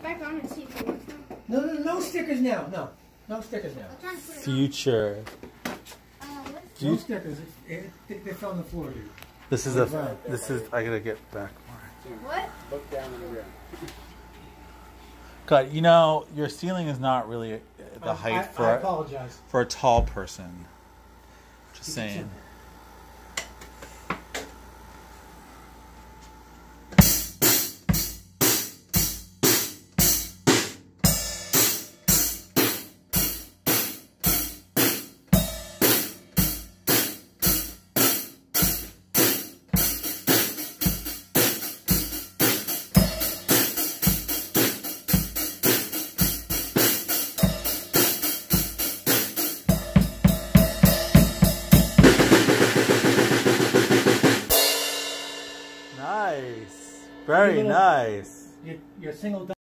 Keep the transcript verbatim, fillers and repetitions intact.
it back on and see if it works now. No, no, no stickers now. No, no stickers now. I'm trying to put it Future. on. Uh, what's No stickers. It, it, they, they fell on the floor, dude. This is a. This is. I gotta get back more. What? Look down on the ground. God, you know your ceiling is not really the I, height I, for I a, apologize. for a tall person. Just saying. Nice. Very Little- nice. Your, your single.